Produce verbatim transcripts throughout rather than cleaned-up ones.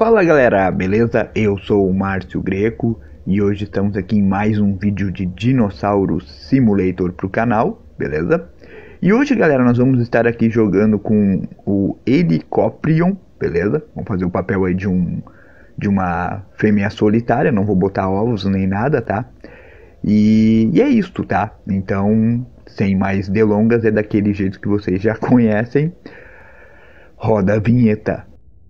Fala galera, beleza? Eu sou o Márcio Greco e hoje estamos aqui em mais um vídeo de Dinossauro Simulator pro canal, beleza? E hoje galera, nós vamos estar aqui jogando com o Helicoprion, beleza? Vamos fazer o papel aí de, um, de uma fêmea solitária, não vou botar ovos nem nada, tá? E, e é isto, tá? Então, sem mais delongas, é daquele jeito que vocês já conhecem. Roda a vinheta.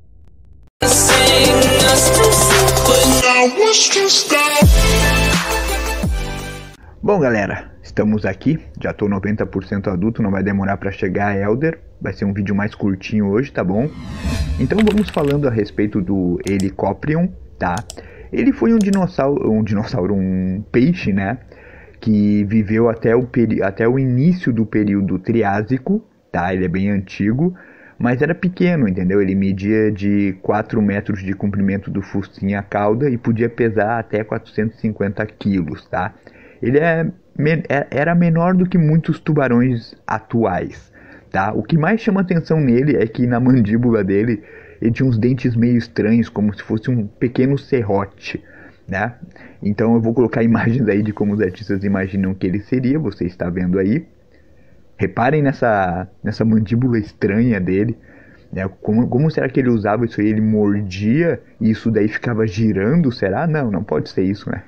Bom galera, estamos aqui, já tô noventa por cento adulto, não vai demorar para chegar a Elder, vai ser um vídeo mais curtinho hoje, tá bom? Então vamos falando a respeito do Helicoprion, tá? Ele foi um dinossauro, um dinossauro, um peixe, né? Que viveu até o, peri até o início do período Triásico, tá? Ele é bem antigo. Mas era pequeno, entendeu? Ele media de quatro metros de comprimento do focinho à cauda e podia pesar até quatrocentos e cinquenta quilos, tá? Ele é, era menor do que muitos tubarões atuais, tá? O que mais chama atenção nele é que na mandíbula dele ele tinha uns dentes meio estranhos, como se fosse um pequeno serrote, né? Então eu vou colocar imagens aí de como os artistas imaginam que ele seria, você está vendo aí. Reparem nessa, nessa mandíbula estranha dele, né? Como, como será que ele usava isso aí? Ele mordia e isso daí ficava girando, será? Não, não pode ser isso, né?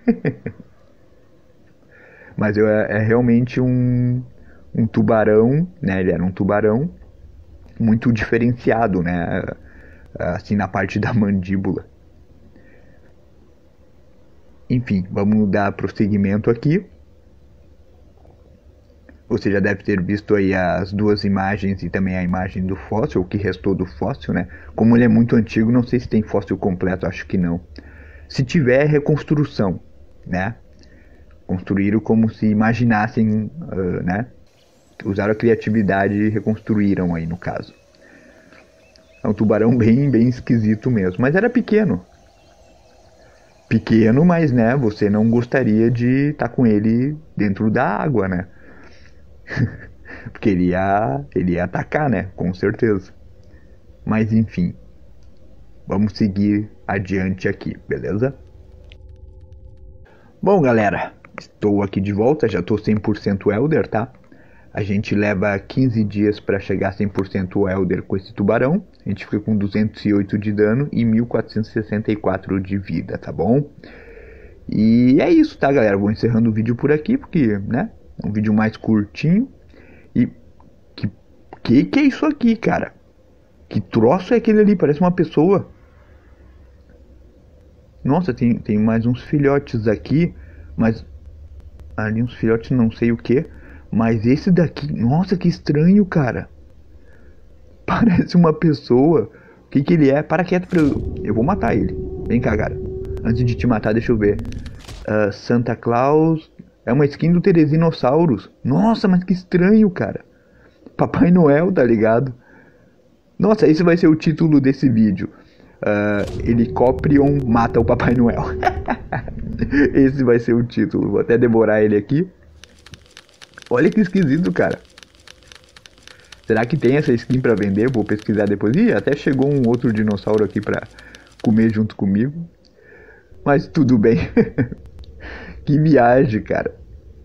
Mas eu, é, é realmente um, um tubarão, né? Ele era um tubarão muito diferenciado, né? Assim, na parte da mandíbula. Enfim, vamos dar prosseguimento aqui. Você já deve ter visto aí as duas imagens e também a imagem do fóssil, o que restou do fóssil, né? Como ele é muito antigo, não sei se tem fóssil completo, acho que não. Se tiver, é reconstrução, né? Construíram como se imaginassem, uh, né? Usaram a criatividade e reconstruíram aí, no caso. É um tubarão bem, bem esquisito mesmo, mas era pequeno. Pequeno, mas, né, você não gostaria de estar com ele dentro da água, né? Porque ele ia, ele ia atacar, né? Com certeza. Mas enfim. Vamos seguir adiante aqui, beleza? Bom galera, estou aqui de volta, já estou cem por cento Elder, tá? A gente leva quinze dias para chegar a cem por cento Elder com esse tubarão. A gente fica com duzentos e oito de dano e mil quatrocentos e sessenta e quatro de vida, tá bom? E é isso, tá galera? Vou encerrando o vídeo por aqui, porque, né? É um vídeo mais curtinho. E que, que que é isso aqui, cara? Que troço é aquele ali? Parece uma pessoa. Nossa, tem, tem mais uns filhotes aqui. Mas ali uns filhotes não sei o que. Mas esse daqui, nossa, que estranho, cara. Parece uma pessoa. O que que ele é? Para quieto pra eu... Eu vou matar ele. Vem cá, cara. Antes de te matar, deixa eu ver. uh, Santa Claus... É uma skin do Teresinossauros. Nossa, mas que estranho, cara. Papai Noel, tá ligado? Nossa, esse vai ser o título desse vídeo. Uh, Helicoprion mata o Papai Noel. Esse vai ser o título. Vou até devorar ele aqui. Olha que esquisito, cara. Será que tem essa skin pra vender? Vou pesquisar depois. Ih, até chegou um outro dinossauro aqui pra comer junto comigo. Mas tudo bem. Que viagem, cara.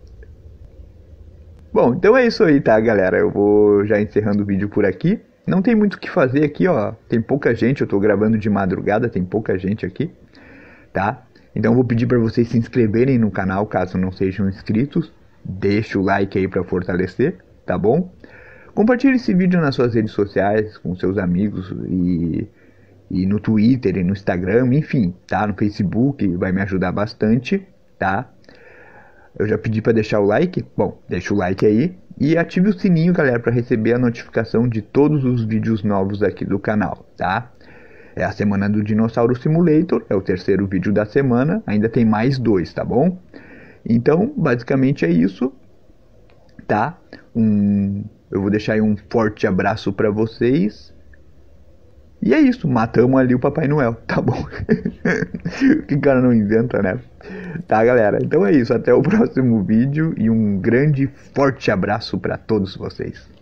Bom, então é isso aí, tá, galera? Eu vou já encerrando o vídeo por aqui. Não tem muito o que fazer aqui, ó. Tem pouca gente, eu tô gravando de madrugada, tem pouca gente aqui, tá? Então eu vou pedir pra vocês se inscreverem no canal, caso não sejam inscritos. Deixa o like aí pra fortalecer, tá bom? Compartilhe esse vídeo nas suas redes sociais, com seus amigos e... e no Twitter e no Instagram, enfim, tá? No Facebook, vai me ajudar bastante. Tá? Eu já pedi para deixar o like. Bom, deixa o like aí e ative o sininho, galera, para receber a notificação de todos os vídeos novos aqui do canal, tá? É a semana do Dinossauro Simulator, é o terceiro vídeo da semana, ainda tem mais dois, tá bom? Então, basicamente é isso, tá? Um, eu vou deixar aí um forte abraço para vocês. E é isso, matamos ali o Papai Noel, tá bom? Que cara não inventa, né? Tá, galera? Então é isso, até o próximo vídeo e um grande, forte abraço para todos vocês.